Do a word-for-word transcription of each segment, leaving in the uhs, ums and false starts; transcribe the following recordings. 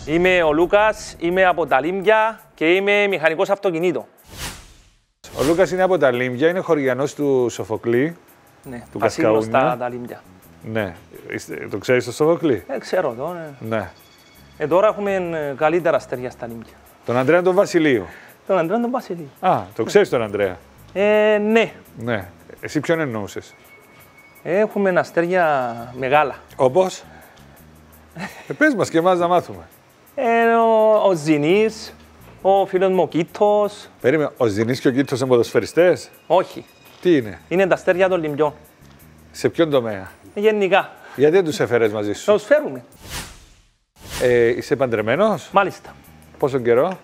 Είμαι ο Λούκας, είμαι από τα Λίμπια και είμαι μηχανικός αυτοκινήτων. Ο Λούκας είναι από τα Λίμπια, είναι χωριανός του Σοφοκλή. Ναι, του Βασίλειος Κασκαούνια. στα τα Λίμπια. Ναι. Είστε, το ξέρεις το Σοφοκλή? Ε, ξέρω το. Ναι. Ναι. Ε, τώρα έχουμε ε, καλύτερα αστέρια στα Λίμπια. Τον Ανδρέα τον Βασιλείο. Τον Αντρέα τον Βασιλείο. Α, το ξέρεις τον Ανδρέα. Ε, ναι. Ναι. Εσύ ποιον εννοούσες? Έχουμε αστέρια μεγάλα. Όπως? ε, πες μας και εμάς να μάθουμε. Ε, ο, ο Ζηνής, ο φίλος μου ο Κίτος. Περίμενε, ο Ζηνής και ο Κίτος είναι ποδοσφαιριστές? Όχι. Τι είναι? Είναι τα αστέρια των Λιμπιών. Σε ποιον τομέα? Ε, γενικά. Γιατί δεν τους έφερες μαζί σου? Θα τους φέρουμε. Ε, είσαι παντρεμένος? Μάλιστα. Πόσο καιρό?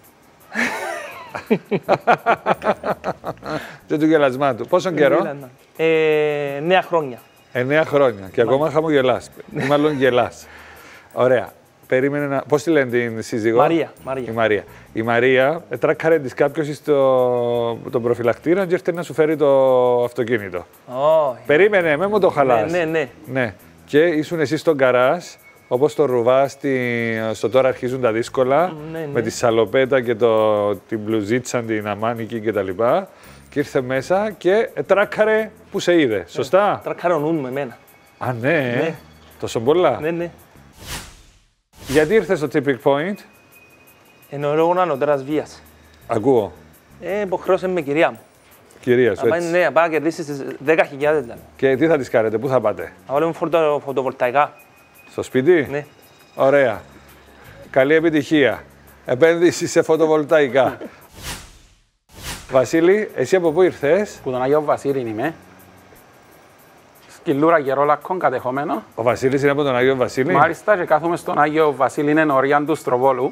Δεν του γελασμάτου. Πόσο καιρό? Ε, νέα χρόνια. Εννέα χρόνια. Και ακόμα χαμογελάς. Ή μάλλον γελάς. Ωραία. Περίμενε να. Πώς τη λένε την σύζυγο? Μαρία. Μαρία. Η Μαρία. Η Μαρία τράκαρε της κάποιος στο τον προφυλακτήρα και ήρθε να σου φέρει το αυτοκίνητο. Oh, Περίμενε, με μου το χαλάς. Ναι, ναι, ναι. Ναι. Και ήσουν εσύ στον καράζ, όπως το ρουβά στη... στο τώρα αρχίζουν τα δύσκολα, ναι, ναι. με τη σαλοπέτα και το... την μπλουζίτσα, την αμάνικη κτλ. Και, και ήρθε μέσα και τράκαρε που σε είδε. Σωστά? Τράκαρε ο νου με εμένα. Α, ναι. Ναι. Τόσο πολλά. Ναι, ναι. Γιατί ήρθε στο tipping point? Ενώ εγώ είναι ανωτέρας βίας. Ακούω. Ε, υποχρεώσε με κυρία μου. Κυρία σου, Να πάει, έτσι. ναι, να πάει να κερδίσεις τις δέκα χιλιάδες δηλαδή. Και τι θα τις κάνετε, πού θα πάτε? Να βάλουμε φωτο, φωτοβολταϊκά. Στο σπίτι? Ναι. Ωραία. Καλή επιτυχία. Επένδυση σε φωτοβολταϊκά. Βασίλη, εσύ από πού ήρθες? Που τον Άγιο Βασίλη είμαι. Σκυλούρα Γερόλακκον κατεχόμενο. Ο Βασίλης είναι από τον Άγιο Βασίλη. Μάλιστα και κάθομαι στον Άγιο Βασίλη, είναι νορία του Στροβόλου.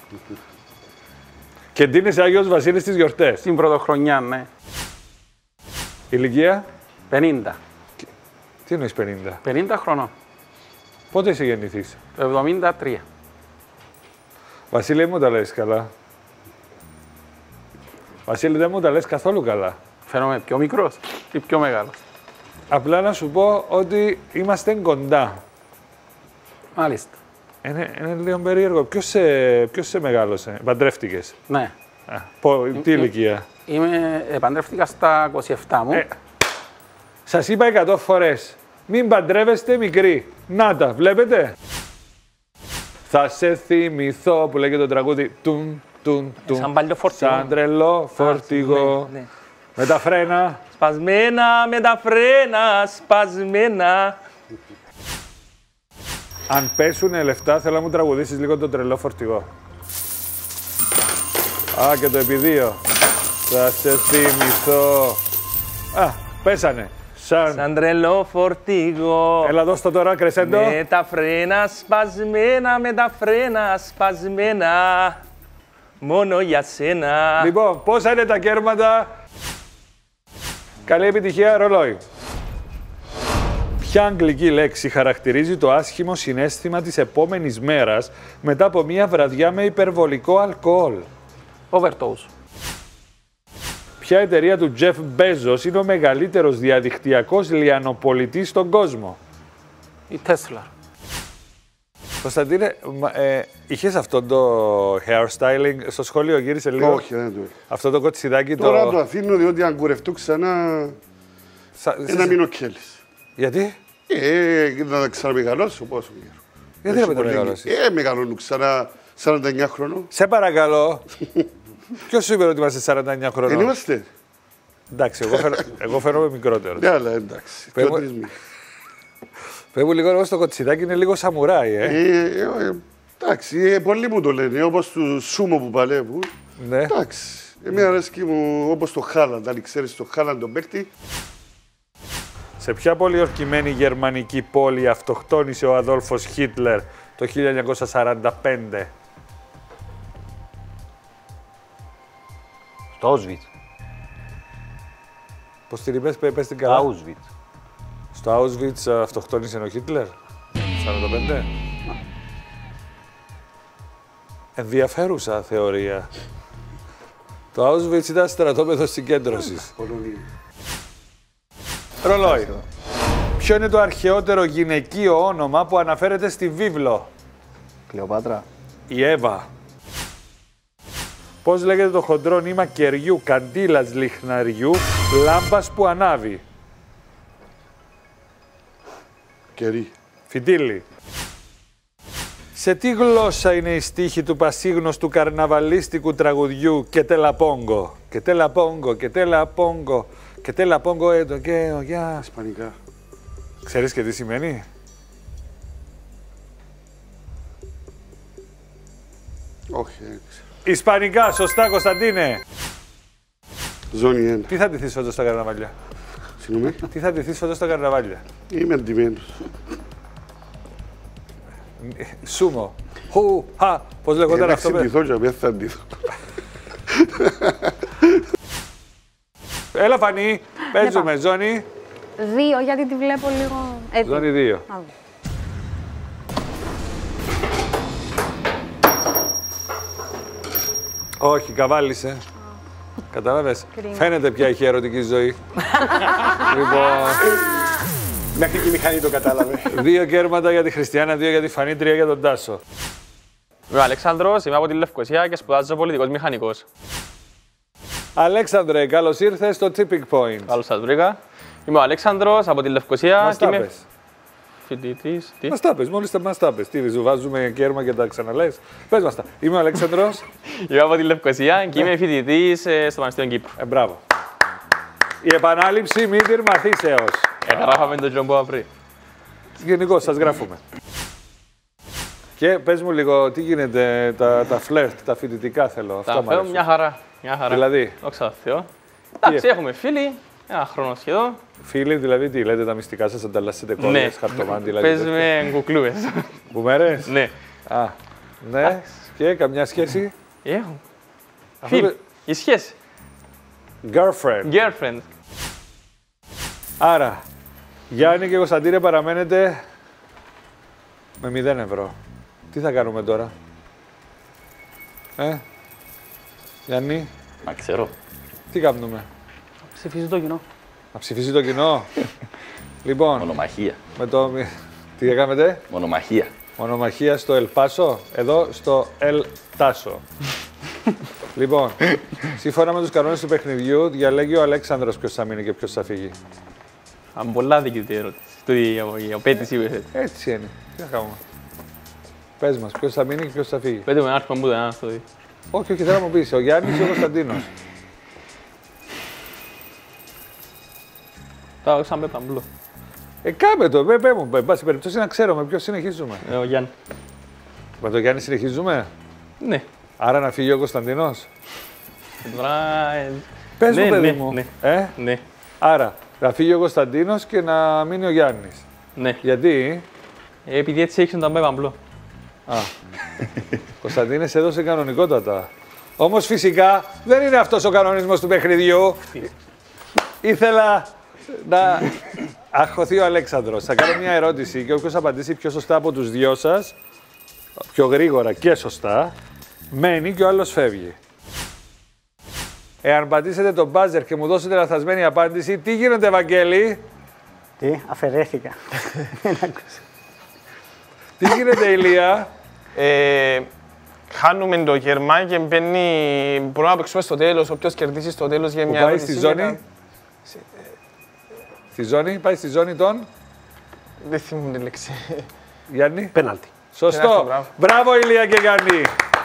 Και ντύνεσαι Άγιος Βασίλης στις γιορτές. Στην πρωτοχρονιά, ναι. Ηλικία? πενήντα. Τι εννοείς πενήντα? πενήντα χρονών. Πότε είσαι γεννηθείς? Το εβδομήντα τρία. Βασίλη, μου τα λες καλά. Βασίλη, δεν μου τα λες καθόλου καλά. Φαίνομαι πιο μικρός ή πιο μεγάλος? Απλά να σου πω ότι είμαστε κοντά. Μάλιστα. Είναι, είναι λίγο περίεργο. Ποιος σε, ποιος σε μεγάλωσε? Παντρεύτηκες? Ναι. Α, πω, τι ηλικία? Είμαι, επαντρεύτηκα στα είκοσι επτά μου. Ε, σας είπα εκατό φορές. Μην παντρεύεστε μικροί. Να τα, βλέπετε. Θα σε θυμηθώ που λέγεται το τραγούδι. Τουν, τουν, τουν. Σαν παλιό φορτηγό. Σαν τρελό φορτηγό. Ναι, ναι. Με τα φρένα. Σπασμένα με τα φρένα, σπασμένα. Αν πέσουνε λεφτά, θέλω να μου τραγουδήσεις λίγο το τρελό φορτηγό. Α, και το επιδείο. Θα σε θυμηθώ. Α, πέσανε. Σαν... Σαν τρελό φορτηγό. Έλα, δώσ' το τώρα, κρεσέντο. Με τα φρένα σπασμένα, με τα φρένα σπασμένα. Μόνο για σένα. Λοιπόν, πόσα είναι τα κέρματα? Καλή επιτυχία, ρολόι. Ποια αγγλική λέξη χαρακτηρίζει το άσχημο συναίσθημα της επόμενης μέρας μετά από μια βραδιά με υπερβολικό αλκοόλ? Overdose. Ποια εταιρεία του Jeff Bezos είναι ο μεγαλύτερος διαδικτυακός λιανοπολιτής στον κόσμο? Η Tesla. Κωνσταντίνε, ε, είχες αυτό το hairstyling στο σχολείο, γύρισε λίγο? Όχι, δεν το έχω. Αυτό το κοτσιδάκι το... Τώρα το αφήνω διότι αν κουρευτώ ξανά Σα... ένα μείνω κέλης. Γιατί? Ε, να τα ξαναμεγαλώσω πόσο καιρό. Γιατί να μην το μεγαλώσεις? Ε, μεγαλώνω ξανά σαράντα εννιά χρονών. Σε παρακαλώ. Ποιος σου είπε ότι είμαστε σαράντα εννιά χρονών? Δεν είμαστε. Εντάξει, εγώ, φαίνω, εγώ φαίνομαι μικρότερο. Ναι, αλλά εντάξει. Πες Πιο μου- τρεις μήνες. Πες μου λίγο, εγώ στο κοτσιδάκι είναι λίγο σαμουράι, ε. Ε, ε, ε, εντάξει, ε, πολλοί μου το λένε, όπως του σούμο που παλεύουν. Ναι. Εντάξει, εμένα αρέσκει μου όπως το Χάλαντ, αν ξέρεις το Χάλαντ τον παίκτη. Σε ποια πολιορκημένη γερμανική πόλη αυτοκτόνησε ο Αδόλφος Χίτλερ το χίλια εννιακόσια σαράντα πέντε? Στο Auschwitz. Πώς την είπες, πες την καλά? Auschwitz. Στο Auschwitz αυτοκτόνησε ο Χίτλερ, σαράντα πέντε. Ενδιαφέρουσα θεωρία. Το Auschwitz ήταν στρατόπεδο συγκέντρωσης. Ρολόι. Ποιο είναι το αρχαιότερο γυναικείο όνομα που αναφέρεται στη βίβλο? Κλεοπάτρα. η Εύα. Πώς λέγεται το χοντρό νήμα κεριού, καντήλας, λιχναριού, λάμπας που ανάβει? Κερί. Φιτίλι. Σε τι γλώσσα είναι η στίχη του πασίγνωστου καρναβαλίστικου τραγουδιού «Και τελαπόγκο»? «Και τελαπόγκο, και τελαπόγκο, και τελαπόγκο έτο και ο γεια». Ισπανικά. Ξέρεις και τι σημαίνει? Όχι, δεν ξέρω. Ισπανικά, σωστά Κωνσταντίνε. Ζώνη ένα. Τι θα ντυθείς φέτος στα καρναβάλια? Συγγνώμη. Τι θα ντυθείς φέτος στα καρναβάλια? Είμαι εντυμένος. Σούμο. Χου, χα. Πώς λεγόταν Ε, αυτό? θα ντυθώ και δεν θα ντυθώ. Έλα Φανή, παίζουμε. Ζώνη. Δύο, γιατί τη βλέπω λίγο έτοιμη. Ζώνη δύο. Α, Όχι, καβάλισε. Κατάλαβες. Κρίμα. Φαίνεται πια έχει ερωτική ζωή. Λοιπόν, Μέχρι και η μηχανή το κατάλαβε. δύο κέρματα για τη Χριστιανά, δύο για τη Φανή, τρία για τον Τάσο. Είμαι ο Αλέξανδρος, είμαι από τη Λευκοσία και σπουδάζω πολιτικός μηχανικός. Αλέξανδρε, καλώς ήρθες στο Tipping Point. Καλώς σας βρήκα. Είμαι ο Αλέξανδρος από τη Λευκοσία Μας και τα είμαι πες. φοιτητής. Τι? Μας τα πες, μόλις τα μας τα πες. Τι, σου βάζουμε κέρμα και τα ξαναλές. Πες μας τα. Είμαι ο Αλέξανδρος. Είμαι από τη Λευκοσία και είμαι φοιτητής ε, στο Πανεπιστήμιο Κύπρου. Ε, μπράβο. Η επανάληψη μη τυρμαθήσεως. Εγγράφαμε τον Τζομπό πριν. Γενικώς, σας γράφουμε. Και πες μου λίγο, τι γίνεται, τα, τα φλερτ, τα φοιτητικά θέλω. Αυτά Τα μου φέρω αρέσουν. μια χαρά. Μια χαρά. Δηλαδή, Δόξα τω Θεώ. Εντάξει, Τι έχουμε φίλοι, ένα χρόνο σχεδόν. φίλοι, δηλαδή, τι λέτε, τα μυστικά σας ανταλλάσσετε Ναι, κόλλες, χαρτομάντι, δηλαδή. παίζουμε κουκλούες. Μπουμέρες. Ναι, Α, ναι. Και καμιά σχέση. έχουμε. Αυτό Φίλοι, το- η σχέση. Girlfriend. Girlfriend. Άρα, Γιάννη και Κωνσταντίνε παραμένετε με μηδέν ευρώ. Τι θα κάνουμε τώρα? Ε, Γιάννη, Μα ξέρω. τι κάνουμε? Ψηφίζει το κοινό. Να ψηφίσει το κοινό. Λοιπόν, Μονομαχία. με το... μη- Τι έκανετε? Μονομαχία. Μονομαχία στο Ελπάσο, εδώ στο Ελ Τάσο. Λοιπόν, σύμφωνα με τους κανόνες του παιχνιδιού, διαλέγει ο Αλέξανδρος ποιος θα μείνει και ποιος θα φύγει. Αν πολλά δίκη η ερώτηση. Του η απέτηση που έχετε. Έτσι είναι. Τι θα κάνουμε? Πες μας, ποιος θα μείνει και ποιος θα φύγει. Πέτω με ένα άρθρο που δεν είναι αυτό. Όχι, όχι, θέλω να μου πεις. Ο Γιάννης ή ο Κωνσταντίνος. Τα έχω σαν πέπαμπλο. Ε, κάμε το, πέ, πέ μου, εν πάση περιπτώσει να ξέρω με ποιο συνεχίζουμε. Ε, ο Γιάννη. Με τον Γιάννη συνεχίζουμε. Ναι. Άρα να φύγει ο Κωνσταντίνος. Ε, Τώρα... ε, Πες ναι, μου, παιδί ναι, μου. ναι. Ε? Ναι. Άρα, να φύγει ο Κωνσταντίνος και να μείνει ο Γιάννης. Ναι. Γιατί? Ε, επειδή έτσι έχεις τον πέπαμπλο. Α, Κωνσταντίνε, σε έδωσε κανονικότατα. Όμως φυσικά δεν είναι αυτός ο κανονισμός του παιχνιδιού. Ήθελα να αγχωθεί ο Αλέξανδρος. Θα κάνω μια ερώτηση και όποιος απαντήσει πιο σωστά από τους δυο σας, πιο γρήγορα και σωστά, μένει και ο άλλος φεύγει. Εάν πατήσετε τον μπάζερ και μου δώσετε λαθασμένη απάντηση, τι γίνεται, Βαγγέλη? Τι, αφαιρέθηκα. Δεν άκουσα. Τι γίνεται, Ηλία? Ε, χάνουμε το γερμά και μπαίνει. Μπορούμε να παίξουμε στο τέλος. Όποιος κερδίσει στο τέλος για Που μια πάει ερώτηση στη και ζώνη. να- Στη ζώνη, πάει στη ζώνη των Δεν θυμούμαι τη λέξη. Γιάννη. Πέναλτι. Σωστό. Τεράστιο, μπράβο. Μπράβο, Ηλία και Γιάννη.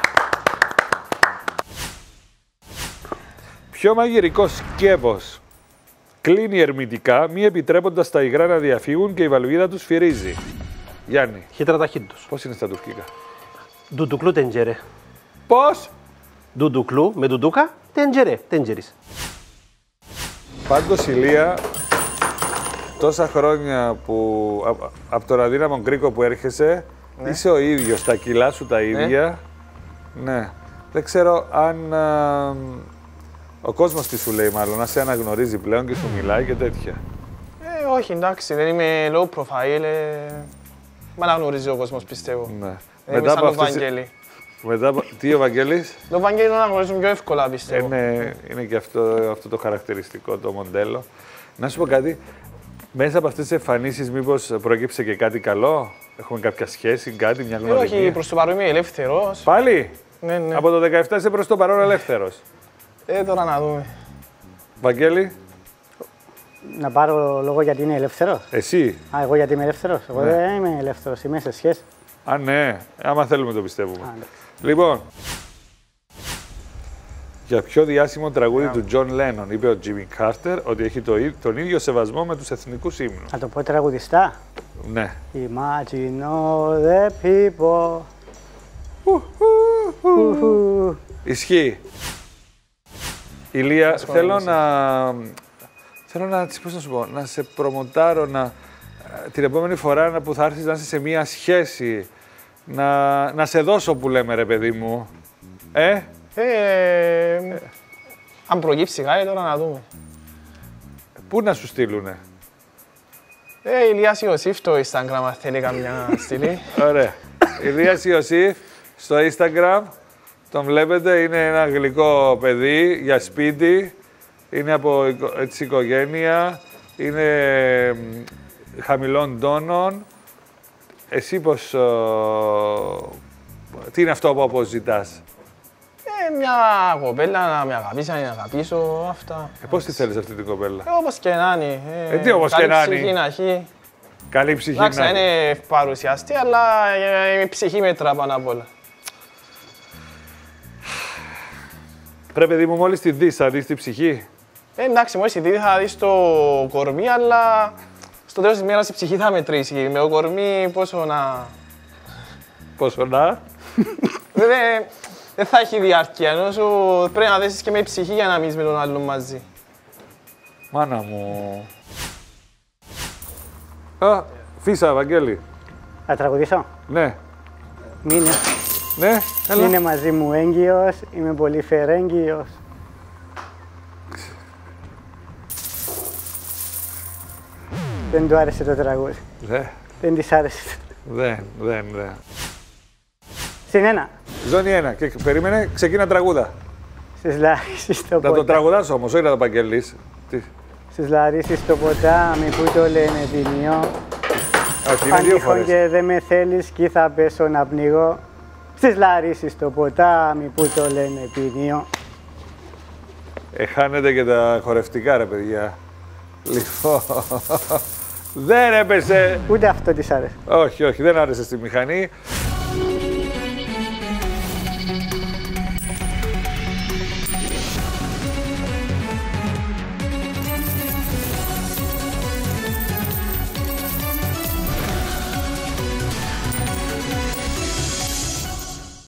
Ποιο μαγειρικό σκεύος κλείνει ερμητικά, μη επιτρέποντας τα υγρά να διαφύγουν και η βαλβίδα του σφυρίζει? Γιάννη, Χύτρα ταχύτητος. πώς είναι στα τουρκικά? Ντουντουκλού τεντζέρε. Πώς? Ντουντουκλού με ντουντούκα τεντζέρε. Τεντζέρις. Πάντως, Ηλία, τόσα χρόνια που α- από τον αδύναμο κρίκο που έρχεσαι, είσαι ο ίδιος, τα κιλά σου τα ίδια. Ναι. Δεν ξέρω αν α, ο κόσμος τι σου λέει μάλλον, να σε αναγνωρίζει πλέον και σου μιλάει και τέτοια. Ε, όχι, εντάξει, δεν είμαι low profile. Ε, μ' αναγνωρίζει ο κόσμος, πιστεύω. Ναι. Δεν είμαι σαν τον αυτές- Βαγγέλη. μετά από... Τι ο Βαγγέλης? Τον Βαγγέλη τον αναγνωρίζουν πιο εύκολα, Ε, πιστεύω. ναι, είναι και αυτό, αυτό το χαρακτηριστικό, το μοντέλο. Να σου πω κάτι, μέσα από αυτές τις εμφανίσεις μήπως προκύψε και κάτι καλό? Έχουμε κάποια σχέση, κάτι, μια Ε, γνωριμία. όχι, προς το παρόν είμαι ελεύθερος. Πάλι. Ναι, ναι. Από το δεκαεπτά είσαι προς το παρόν ελεύθερος. Ε, τώρα να δούμε. Βαγγέλη, Να πάρω λόγο γιατί είναι ελεύθερο. εσύ. Α, εγώ γιατί είμαι ελεύθερο. Εγώ Ναι. δεν είμαι ελεύθερο, είμαι σε σχέση. Α, ναι. Άμα θέλουμε το πιστεύουμε. Α, εντάξει. Λοιπόν, για πιο διάσημο τραγούδι του Τζον Λένον είπε ο Τζίμι Κάρτερ ότι έχει το, ί- τον ίδιο σεβασμό με τους εθνικούς ύμνους. Να το πω τραγουδιστά. Ναι. Imagine all the people. Ουχου. Ισχύει. Ηλία, Ασχολούμαι θέλω εσύ. να... Θέλω να, πώς να σου πω, να σε προμοτάρω, να, την επόμενη φορά να- που θα έρθεις να είσαι σε μία σχέση, να, να σε δώσω που λέμε ρε παιδί μου. Ε, Ε, αν προκύψει κάτι, τώρα να δούμε. πού να σου στείλουνε. Ε, Ηλίας Ιωσήφ, το Instagram, αν θέλει καμιά στήλη. Ωραία. Ηλίας Ιωσήφ στο Instagram, τον βλέπετε, είναι ένα γλυκό παιδί για σπίτι, είναι από οικο- έτσι, οικογένεια, είναι μ, χαμηλών τόνων. Εσύ πώς, ο, τι είναι αυτό που αποζητάς, Ε, μια κοπέλα να με αγαπήσει, να την αγαπήσω, αυτά. ε, πώς τη θέλεις αυτή την κοπέλα. Ε, όπως και να είναι. Ε, τι όπως και να καλή είναι. ψυχή να έχει. Καλή ψυχή Εντάξει, να να είναι παρουσιαστή, αλλά ε, η ψυχή μέτρα πάνω απ' όλα. Πρέπει παιδί μου μόλις τη δεις, θα δεις τη ψυχή. Ε, εντάξει, μόλις τη δει θα δεις το κορμί, αλλά στο τέλος της μέρας η ψυχή θα μετρήσει. Με το κορμί πόσο να... Πόσο να. Δεν δεν θα έχει διάρκεια, ενώ σου πρέπει να δέσεις και με ψυχή για να μείνεις με τον άλλον μαζί. Μάνα μου. Α, Φίσα, Βαγγέλη. Να τραγουδήσω. Ναι. Μείνε, Ναι, έλα. μείνε μαζί μου έγκυος, είμαι πολύ φερέγγυος. Δεν του άρεσε το τραγούδι. Δε, Δεν της άρεσε. δεν, δεν, δεν. Συν ένα. Ζώνη ένα. Και περίμενε, ξεκίνα τραγούδα. Στις Λαρίσεις στο Να το ποτάμι. τραγουδάσω όμως, όχι να το παγγελείς. Τι. Στις Λαρίσεις στο ποτάμι που το λένε ποινιό. Όχι, είναι Αν δύο τυχόν φορές. και δεν με θέλεις κι θα πέσω να πνιγώ. Στις Λαρίσεις στο ποτάμι που το λένε ποινιό. Ε, χάνετε και τα χορευτικά, ρε παιδιά. Λοιπόν, δεν έπεσε. Ούτε αυτό της άρεσε. Όχι, όχι, δεν άρεσε στη μηχανή.